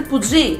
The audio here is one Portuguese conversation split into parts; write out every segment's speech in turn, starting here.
pudim?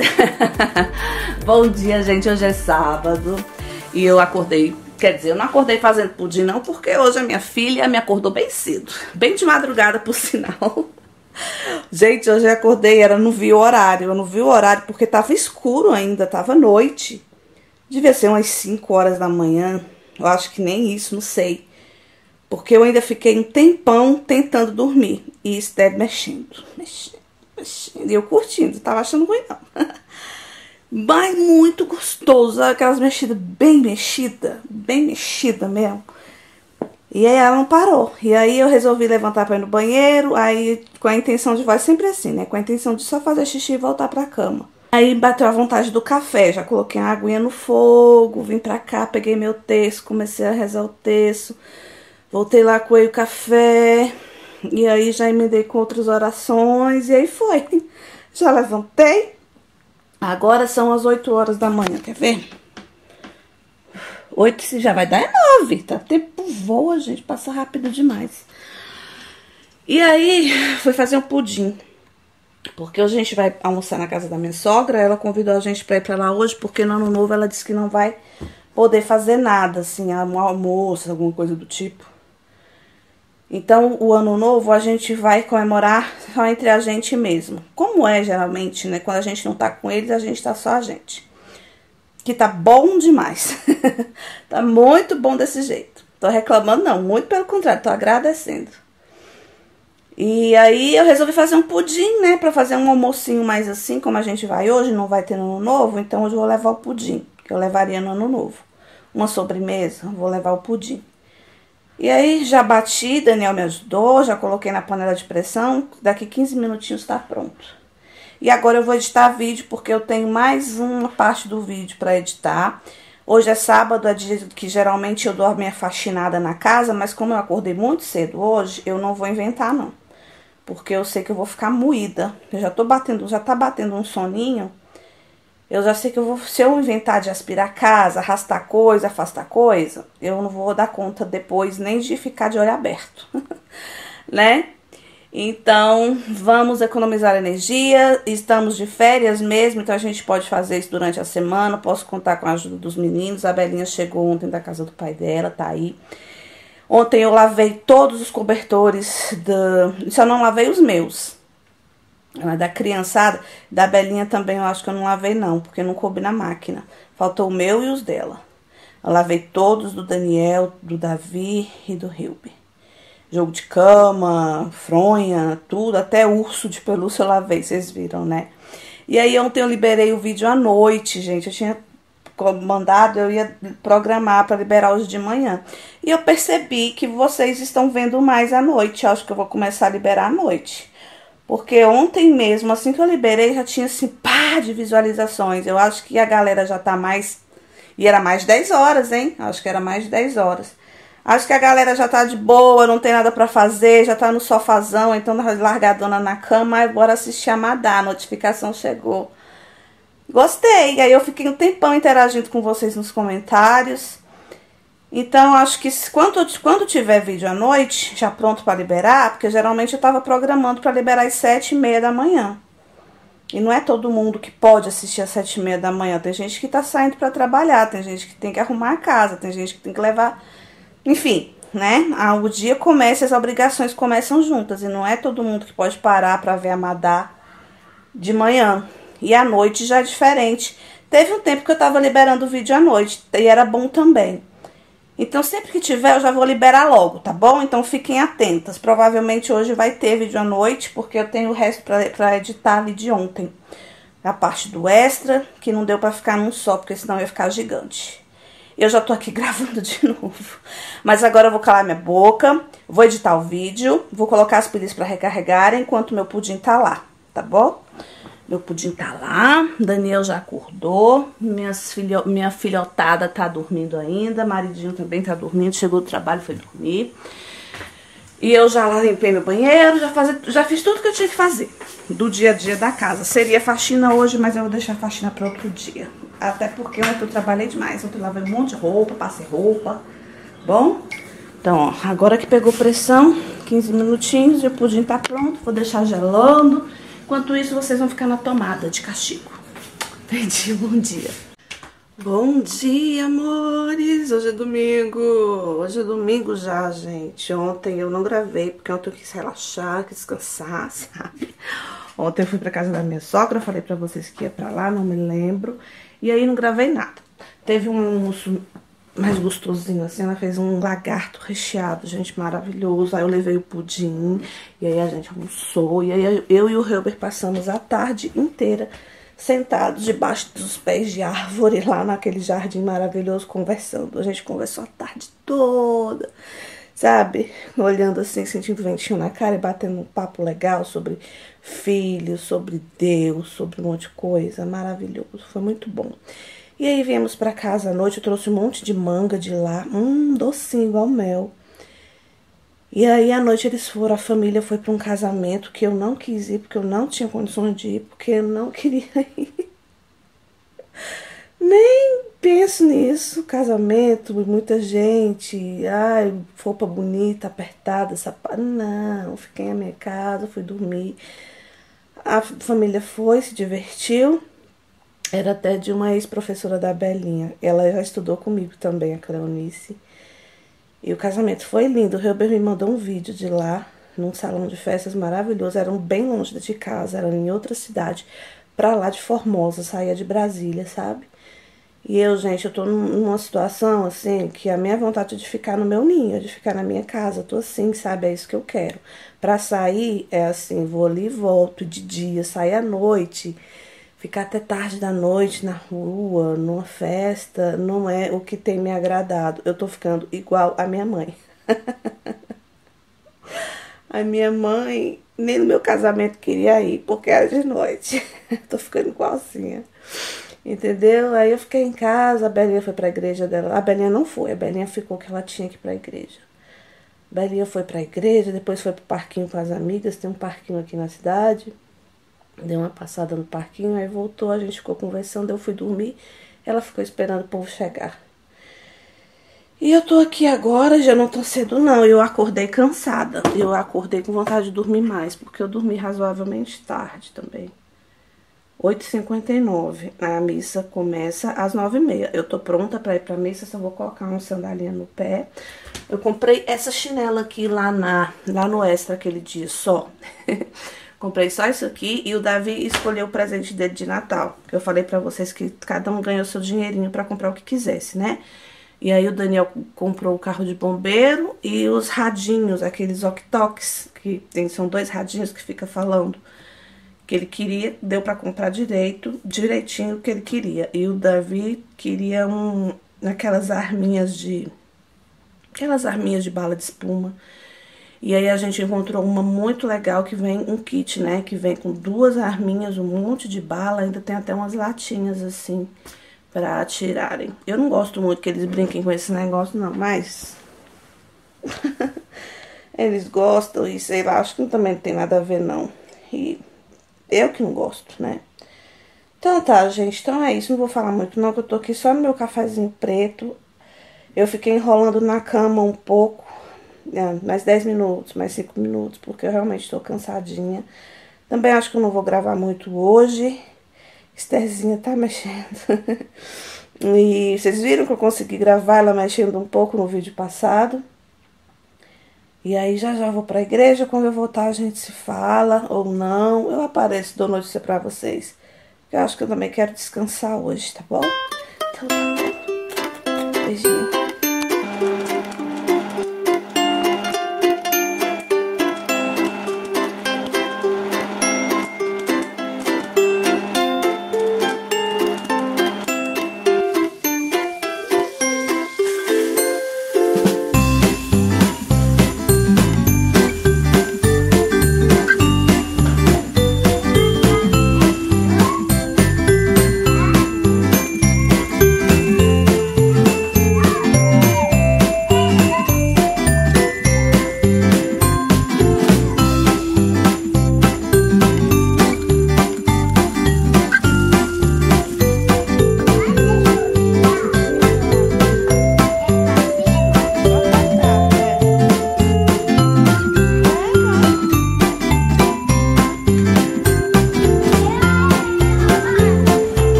Bom dia, gente. Hoje é sábado e eu acordei, quer dizer, eu não acordei fazendo pudim não, porque hoje a minha filha me acordou bem cedo, bem de madrugada por sinal. Gente, hoje eu acordei, eu não vi o horário porque tava escuro ainda, tava noite. Devia ser umas 5 horas da manhã, eu acho que nem isso, não sei. Porque eu ainda fiquei um tempão tentando dormir e Esther mexendo. E eu curtindo, tava achando ruim não. Mas muito gostoso, aquelas mexidas bem mexida mesmo. E aí ela não parou. E aí eu resolvi levantar pra ir no banheiro, aí com a intenção de, vai sempre assim, né? Com a intenção de só fazer xixi e voltar pra cama. Aí bateu a vontade do café, já coloquei a aguinha no fogo, vim pra cá, peguei meu terço, comecei a rezar o terço. Voltei lá, coei o café, e aí já emendei com outras orações, e aí foi. Já levantei. Agora são as 8 horas da manhã, quer ver? 8 se já vai dar é 9, tá? O tempo voa, gente, passa rápido demais. E aí, fui fazer um pudim. Porque hoje a gente vai almoçar na casa da minha sogra, ela convidou a gente pra ir pra lá hoje, porque no ano novo ela disse que não vai poder fazer nada, assim, um almoço, alguma coisa do tipo. Então, o ano novo a gente vai comemorar só entre a gente mesmo. Como é geralmente, né? Quando a gente não tá com eles, a gente tá só a gente. Que tá bom demais. Tá muito bom desse jeito. Tô reclamando não, muito pelo contrário, tô agradecendo. E aí eu resolvi fazer um pudim, né? Pra fazer um almocinho mais assim, como a gente vai hoje, não vai ter no ano novo. Então hoje eu vou levar o pudim, que eu levaria no ano novo. Uma sobremesa, vou levar o pudim. E aí já bati, Daniel me ajudou, já coloquei na panela de pressão, daqui 15 minutinhos tá pronto. E agora eu vou editar vídeo, porque eu tenho mais uma parte do vídeo pra editar. Hoje é sábado, é dia que geralmente eu dou a minha faxinada na casa, mas como eu acordei muito cedo hoje, eu não vou inventar não. Porque eu sei que eu vou ficar moída, eu já tá batendo um soninho. Eu já sei que se eu inventar de aspirar a casa, arrastar coisa, afastar coisa, eu não vou dar conta depois nem de ficar de olho aberto, né? Então, vamos economizar energia, estamos de férias mesmo, então a gente pode fazer isso durante a semana, posso contar com a ajuda dos meninos. A Belinha chegou ontem da casa do pai dela, tá aí. Ontem eu lavei todos os cobertores, só não lavei os meus. Da criançada, da Belinha também eu acho que eu não lavei não, porque não coube na máquina. Faltou o meu e os dela. Eu lavei todos do Daniel, do Davi e do Hilby. Jogo de cama, fronha, tudo, até urso de pelúcia eu lavei, vocês viram, né? E aí ontem eu liberei o vídeo à noite, gente. Eu tinha mandado, eu ia programar para liberar hoje de manhã. E eu percebi que vocês estão vendo mais à noite. Eu acho que eu vou começar a liberar à noite. Porque ontem mesmo, assim que eu liberei, já tinha assim, pá de visualizações. Eu acho que a galera já tá mais... E era mais de 10 horas, hein? Acho que era mais de 10 horas. Acho que a galera já tá de boa, não tem nada pra fazer, já tá no sofazão, então largadona na cama, aí bora assistir a Madá, a notificação chegou. Gostei, aí eu fiquei um tempão interagindo com vocês nos comentários. Então, acho que quando tiver vídeo à noite, já pronto para liberar, porque geralmente eu tava programando para liberar às 7h30 da manhã. E não é todo mundo que pode assistir às 7h30 da manhã. Tem gente que tá saindo para trabalhar, tem gente que tem que arrumar a casa, tem gente que tem que levar... Enfim, né? O dia começa, as obrigações começam juntas. E não é todo mundo que pode parar para ver a Madá de manhã. E à noite já é diferente. Teve um tempo que eu tava liberando o vídeo à noite, e era bom também. Então, sempre que tiver, eu já vou liberar logo, tá bom? Então, fiquem atentas. Provavelmente hoje vai ter vídeo à noite, porque eu tenho o resto pra editar ali de ontem. A parte do extra, que não deu pra ficar num só, porque senão ia ficar gigante. Eu já tô aqui gravando de novo. Mas agora eu vou calar minha boca, vou editar o vídeo, vou colocar as pilhas pra recarregarem enquanto meu pudim tá lá, tá bom? Meu pudim tá lá, Daniel já acordou, minha filhotada tá dormindo ainda, maridinho também tá dormindo, chegou do trabalho, foi dormir. E eu já limpei meu banheiro, já fiz tudo que eu tinha que fazer do dia a dia da casa. Seria faxina hoje, mas eu vou deixar a faxina para outro dia. Até porque ontem eu trabalhei demais, ontem eu lavei um monte de roupa, passei roupa, bom? Então, ó, agora que pegou pressão, 15 minutinhos e o pudim tá pronto, vou deixar gelando. Enquanto isso, vocês vão ficar na tomada de castigo. Entendi, bom dia. Bom dia, amores! Hoje é domingo. Hoje é domingo já, gente. Ontem eu não gravei, porque ontem eu quis relaxar, quis descansar, sabe? Ontem eu fui pra casa da minha sogra, falei pra vocês que ia pra lá, não me lembro. E aí não gravei nada. Teve um almoço mais gostosinho, assim, ela fez um lagarto recheado, gente, maravilhoso. Aí eu levei o pudim, e aí a gente almoçou. E aí eu e o Helber passamos a tarde inteira sentados debaixo dos pés de árvore lá naquele jardim maravilhoso, conversando. A gente conversou a tarde toda, sabe? Olhando assim, sentindo ventinho na cara e batendo um papo legal sobre filhos, sobre Deus, sobre um monte de coisa. Maravilhoso, foi muito bom. E aí viemos pra casa à noite, eu trouxe um monte de manga de lá, docinho igual mel. E aí à noite eles foram, a família foi pra um casamento que eu não quis ir, porque eu não tinha condições de ir, porque eu não queria ir. Nem penso nisso, casamento, muita gente, ai, roupa bonita, apertada, sapato. Não, fiquei na minha casa, fui dormir. A família foi, se divertiu. Era até de uma ex-professora da Belinha. Ela já estudou comigo também, a Cleonice. E o casamento foi lindo. O Helber me mandou um vídeo de lá, num salão de festas maravilhoso. Eram bem longe de casa, eram em outra cidade, pra lá de Formosa, saía de Brasília, sabe? E eu, gente, eu tô numa situação, assim, que a minha vontade é de ficar no meu ninho, de ficar na minha casa. Eu tô assim, sabe? É isso que eu quero. Pra sair, é assim, vou ali e volto de dia, sair à noite. Ficar até tarde da noite na rua, numa festa, não é o que tem me agradado. Eu tô ficando igual a minha mãe. A minha mãe nem no meu casamento queria ir, porque era de noite. Tô ficando igualzinha. Entendeu? Aí eu fiquei em casa, a Belinha foi pra igreja dela. A Belinha não foi, a Belinha ficou que ela tinha que ir pra igreja. A Belinha foi pra igreja, depois foi pro parquinho com as amigas, tem um parquinho aqui na cidade. Deu uma passada no parquinho, aí voltou, a gente ficou conversando, eu fui dormir, ela ficou esperando o povo chegar. E eu tô aqui agora, já não tô cedo não, eu acordei cansada, eu acordei com vontade de dormir mais, porque eu dormi razoavelmente tarde também. 8h59, a missa começa às 9h30, eu tô pronta pra ir pra missa, só vou colocar uma sandalinha no pé. Eu comprei essa chinela aqui lá no Extra aquele dia só. Comprei só isso aqui e o Davi escolheu o presente dele de Natal. Que eu falei pra vocês que cada um ganhou seu dinheirinho pra comprar o que quisesse, né? E aí o Daniel comprou o carro de bombeiro e os radinhos, aqueles walkie-talkies, que são 2 radinhos que fica falando. Que ele queria, deu pra comprar direitinho o que ele queria. E o Davi queria aquelas arminhas de bala de espuma. E aí a gente encontrou uma muito legal que vem um kit, né? Que vem com 2 arminhas, um monte de bala, ainda tem até umas latinhas assim pra atirarem. Eu não gosto muito que eles brinquem com esse negócio, não, mas eles gostam e sei lá, acho que também não tem nada a ver, não. E eu que não gosto, né? Então tá, gente, então é isso. Não vou falar muito não, que eu tô aqui só no meu cafezinho preto. Eu fiquei enrolando na cama um pouco. Mais 10 minutos, mais 5 minutos, porque eu realmente estou cansadinha. Também acho que eu não vou gravar muito hoje. Estherzinha tá mexendo. E vocês viram que eu consegui gravar ela mexendo um pouco no vídeo passado. E aí já vou pra igreja. Quando eu voltar a gente se fala ou não. Eu apareço, dou notícia pra vocês. Eu acho que eu também quero descansar hoje, tá bom? Então tá bom. Beijinho.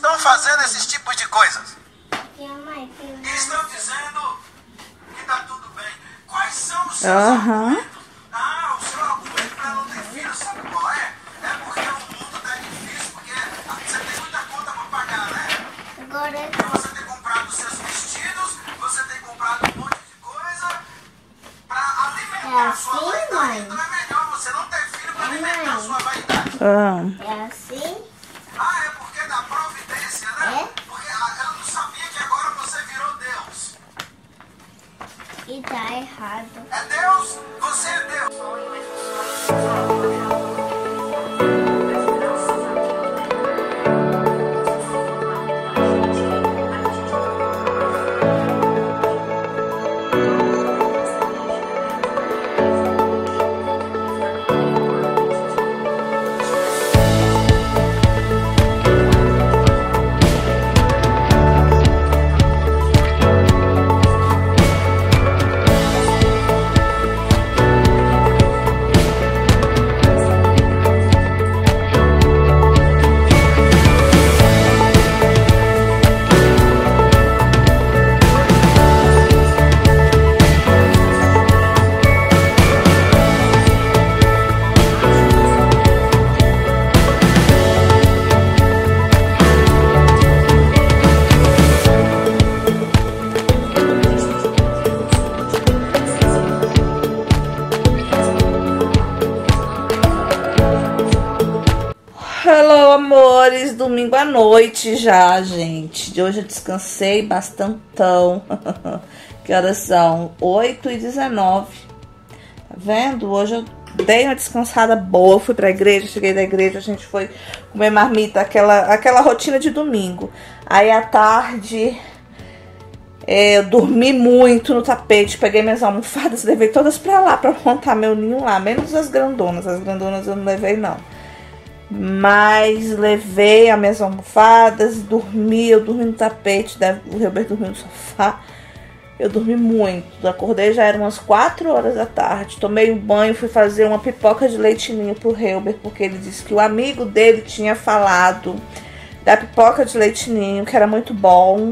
estão fazendo esses tipos de coisas? E estão dizendo que tá tudo bem. Quais são os seus argumentos? O seu argumento para não ter filho, sabe qual é? É porque o mundo tá difícil, porque você tem muita conta para pagar, né? Então você tem comprado seus vestidos, você tem comprado um monte de coisa para alimentar a sua vaidade. Então é melhor você não ter filho para alimentar a sua vaidade. É assim? É porque da providência, né? Porque ela não sabia que agora você virou Deus. E tá errado. É Deus? Você é Deus. Hello, amores, domingo à noite já, gente. De hoje eu descansei bastantão. Que horas são? 8h19. Tá vendo? Hoje eu dei uma descansada boa. Fui pra igreja, cheguei da igreja, a gente foi comer marmita, aquela rotina de domingo. Aí à tarde eu dormi muito no tapete, peguei minhas almofadas, levei todas pra lá, pra montar meu ninho lá. Menos as grandonas. As grandonas eu não levei, não. Mas levei as minhas almofadas, eu dormi no tapete, o Herbert dormiu no sofá. Eu dormi muito, acordei, já eram umas 4 horas da tarde. Tomei um banho, fui fazer uma pipoca de leite ninho pro Herbert, porque ele disse que o amigo dele tinha falado da pipoca de leite ninho, que era muito bom.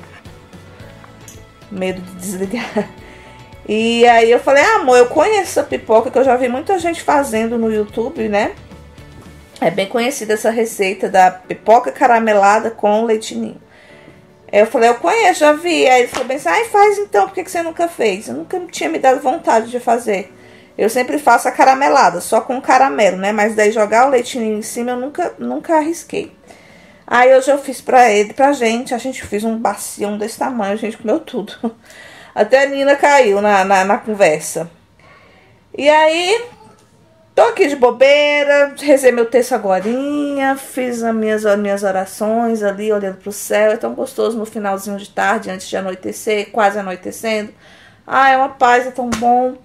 Medo de desligar. E aí eu falei, amor, eu conheço essa pipoca, que eu já vi muita gente fazendo no YouTube, né? É bem conhecida essa receita da pipoca caramelada com leite ninho. Eu falei, eu conheço, já vi. Aí ele falou bem assim, faz então, por que você nunca fez? Eu nunca tinha me dado vontade de fazer. Eu sempre faço a caramelada, só com caramelo, né? Mas daí jogar o leite ninho em cima eu nunca arrisquei. Aí hoje eu fiz pra gente, a gente fez um bacião desse tamanho, a gente comeu tudo. Até a Nina caiu na conversa. E aí, tô aqui de bobeira, rezei meu texto agorinha, fiz as minhas orações ali, olhando pro céu. É tão gostoso no finalzinho de tarde, antes de anoitecer, quase anoitecendo. É uma paz, é tão bom.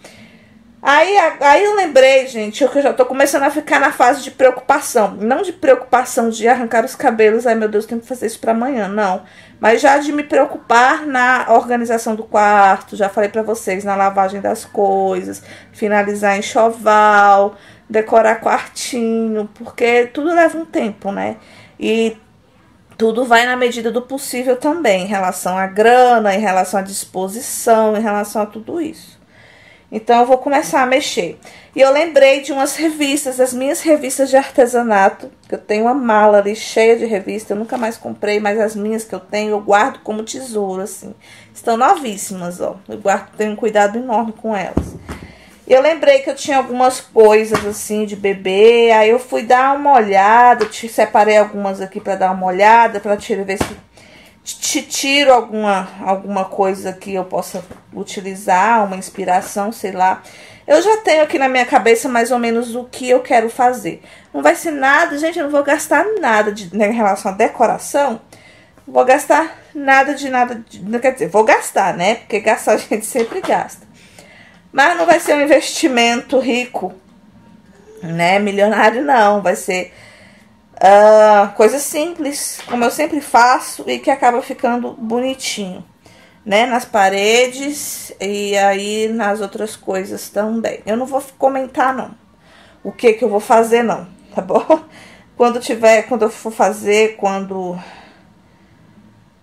Aí eu lembrei, gente, que eu já tô começando a ficar na fase de preocupação. Não de preocupação de arrancar os cabelos, meu Deus, tenho que fazer isso pra amanhã, não. Mas já de me preocupar na organização do quarto, já falei pra vocês, na lavagem das coisas, finalizar enxoval, decorar quartinho, porque tudo leva um tempo, né? E tudo vai na medida do possível também, em relação à grana, em relação à disposição, em relação a tudo isso. Então eu vou começar a mexer. E eu lembrei de umas revistas, as minhas revistas de artesanato, que eu tenho uma mala ali cheia de revista, eu nunca mais comprei, mas as minhas que eu tenho, eu guardo como tesouro, assim. Estão novíssimas, ó. Eu tenho um cuidado enorme com elas. E eu lembrei que eu tinha algumas coisas, assim, de bebê, aí eu fui dar uma olhada, separei algumas aqui pra dar uma olhada, pra ver se tiro alguma coisa que eu possa utilizar, uma inspiração, sei lá. Eu já tenho aqui na minha cabeça mais ou menos o que eu quero fazer. Não vai ser nada, gente, eu não vou gastar nada em relação à decoração. Não vou gastar nada, quer dizer, vou gastar, né? Porque gastar a gente sempre gasta. Mas não vai ser um investimento rico, né? Milionário não, vai ser coisa simples, como eu sempre faço e que acaba ficando bonitinho, né? Nas paredes e aí nas outras coisas também. Eu não vou comentar, não, o que eu vou fazer, não, tá bom? Quando eu for fazer, quando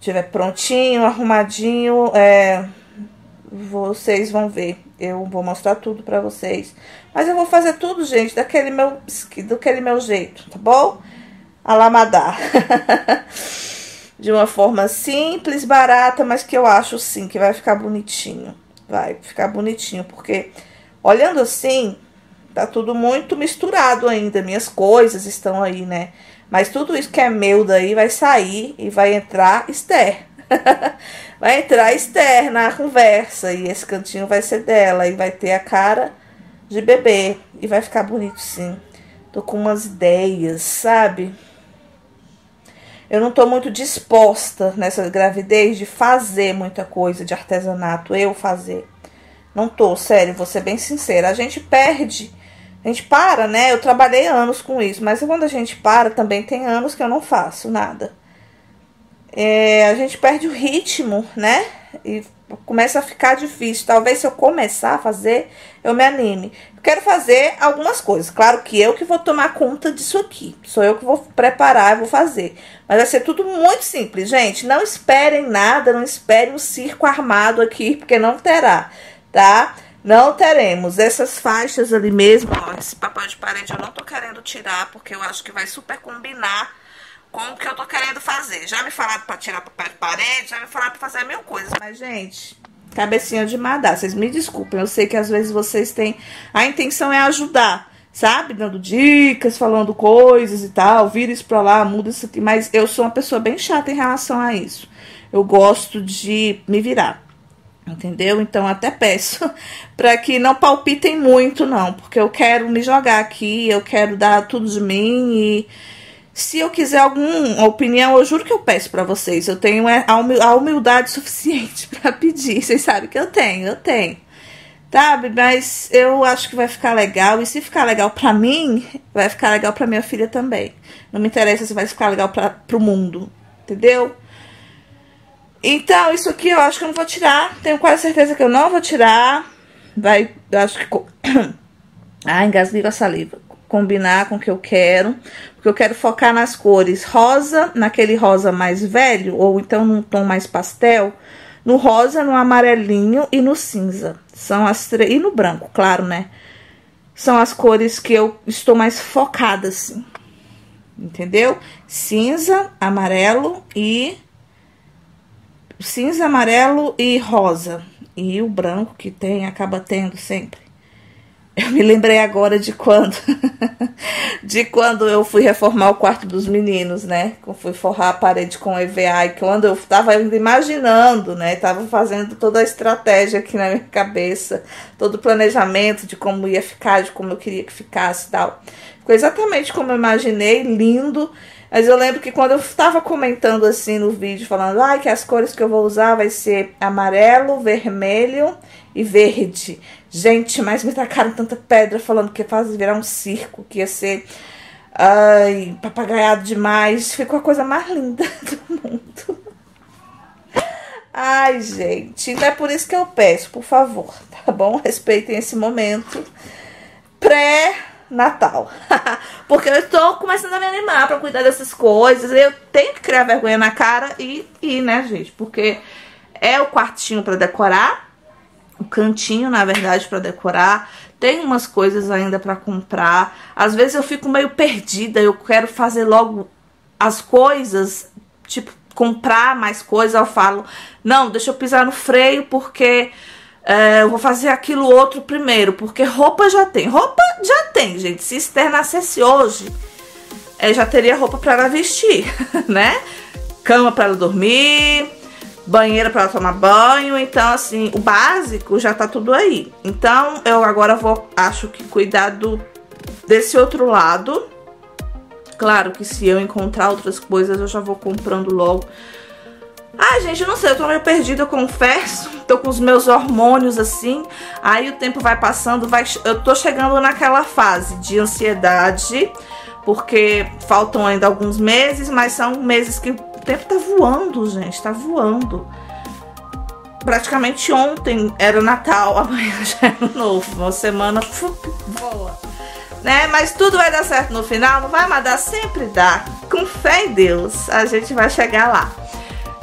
tiver prontinho, arrumadinho, vocês vão ver. Eu vou mostrar tudo pra vocês. Mas eu vou fazer tudo, gente, daquele meu jeito, tá bom? Alamadar. De uma forma simples, barata, mas que eu acho, sim, que vai ficar bonitinho. Vai ficar bonitinho, porque olhando assim, tá tudo muito misturado ainda. Minhas coisas estão aí, né? Mas tudo isso que é meu daí vai sair e vai entrar Esther. Vai entrar Esther na conversa. E esse cantinho vai ser dela. E vai ter a cara de bebê. E vai ficar bonito, sim. Tô com umas ideias, sabe? Eu não tô muito disposta nessa gravidez de fazer muita coisa de artesanato. Eu fazer. Não tô, sério, vou ser bem sincera. A gente perde. A gente para, né? Eu trabalhei anos com isso. Mas quando a gente para, também tem anos que eu não faço nada. A gente perde o ritmo, né? E começa a ficar difícil. Talvez se eu começar a fazer, eu me anime. Eu quero fazer algumas coisas. Claro que eu que vou tomar conta disso aqui. Sou eu que vou preparar e vou fazer. Mas vai ser tudo muito simples, gente. Não esperem nada, não esperem um circo armado aqui, porque não terá, tá? Não teremos. Essas faixas ali mesmo, ó, esse papel de parede eu não tô querendo tirar, porque eu acho que vai super combinar com o que eu tô querendo fazer. Já me falaram pra tirar papel de parede, já me falaram pra fazer mil coisas. Mas, gente, cabecinha de madar, vocês me desculpem. Eu sei que às vezes vocês têm... A intenção é ajudar, sabe? Dando dicas, falando coisas e tal. Vira isso pra lá, muda isso aqui. Mas eu sou uma pessoa bem chata em relação a isso. Eu gosto de me virar. Entendeu? Então até peço para que não palpitem muito, não. Porque eu quero me jogar aqui, eu quero dar tudo de mim. E se eu quiser alguma opinião, eu juro que eu peço para vocês. Eu tenho a humildade suficiente para pedir. Vocês sabem que eu tenho. Sabe? Mas eu acho que vai ficar legal. E se ficar legal para mim, vai ficar legal para minha filha também. Não me interessa se vai ficar legal pro mundo. Entendeu? Então, isso aqui eu acho que eu não vou tirar. Tenho quase certeza que eu não vou tirar. Eu acho que... engasguei com a saliva. Combinar com o que eu quero. Porque eu quero focar nas cores rosa, naquele rosa mais velho. Ou então num tom mais pastel. No rosa, no amarelinho e no cinza. São as três... E no branco, claro, né? São as cores que eu estou mais focada, assim. Entendeu? Cinza, amarelo e... cinza, amarelo e rosa. E o branco que tem, acaba tendo sempre. Eu me lembrei agora de quando... de quando eu fui reformar o quarto dos meninos, né? Eu fui forrar a parede com EVA. E quando eu tava imaginando, né? Tava fazendo toda a estratégia aqui na minha cabeça. Todo o planejamento de como ia ficar, de como eu queria que ficasse e tal. Ficou exatamente como eu imaginei, lindo. Mas eu lembro que quando eu estava comentando assim no vídeo, falando que as cores que eu vou usar vai ser amarelo, vermelho e verde. Gente, mas me tacaram tanta pedra falando que ia virar um circo, que ia ser papagaiado demais. Ficou a coisa mais linda do mundo. Ai, gente, então é por isso que eu peço, por favor, tá bom? Respeitem esse momento pré-Natal. Porque eu estou começando a me animar pra cuidar dessas coisas. Eu tenho que criar vergonha na cara e né, gente? Porque é o quartinho pra decorar. O cantinho, na verdade, pra decorar. Tem umas coisas ainda pra comprar. Às vezes eu fico meio perdida. Eu quero fazer logo as coisas, tipo, comprar mais coisas. Eu falo, não, deixa eu pisar no freio porque... eu vou fazer aquilo outro primeiro, porque roupa já tem. Roupa já tem, gente. Se Esther nascesse hoje, já teria roupa pra ela vestir, né? Cama pra ela dormir, banheira pra ela tomar banho. Então, assim, o básico já tá tudo aí. Então, eu agora vou, acho que cuidar desse outro lado. Claro que se eu encontrar outras coisas, eu já vou comprando logo. Ai, gente, eu não sei, eu tô meio perdida, eu confesso. Tô com os meus hormônios assim. Aí o tempo vai passando, eu tô chegando naquela fase de ansiedade, porque faltam ainda alguns meses, mas são meses que o tempo tá voando, gente, tá voando. Praticamente ontem era Natal, amanhã já é Ano Novo. Uma semana voa, né? Mas tudo vai dar certo no final, não vai, mas dá, sempre dá. Com fé em Deus, a gente vai chegar lá.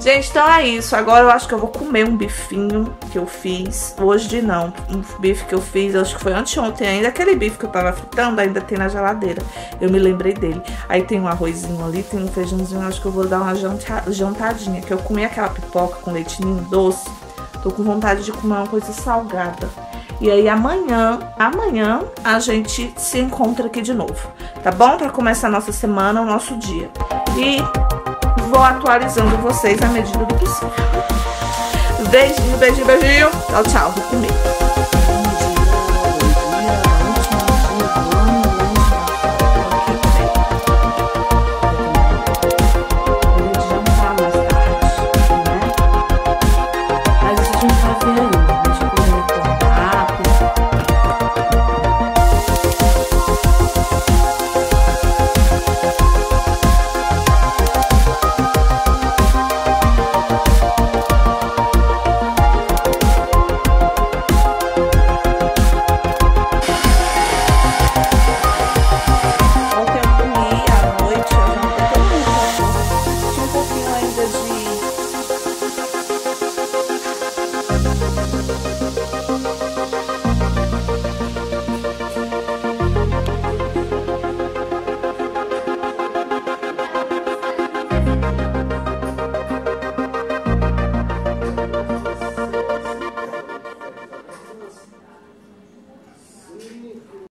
Gente, então é isso. Agora eu acho que eu vou comer um bifinho que eu fiz. Hoje não. Um bife que eu fiz, acho que foi anteontem ainda. Aquele bife que eu tava fritando ainda tem na geladeira. Eu me lembrei dele. Aí tem um arrozinho ali, tem um feijãozinho. Acho que eu vou dar uma jantadinha. Que eu comi aquela pipoca com leite ninho doce. Tô com vontade de comer uma coisa salgada. E aí amanhã a gente se encontra aqui de novo. Tá bom? Pra começar a nossa semana, o nosso dia. E vou atualizando vocês à medida do possível. Beijinho, beijinho, beijinho. Tchau, tchau. Vou comer.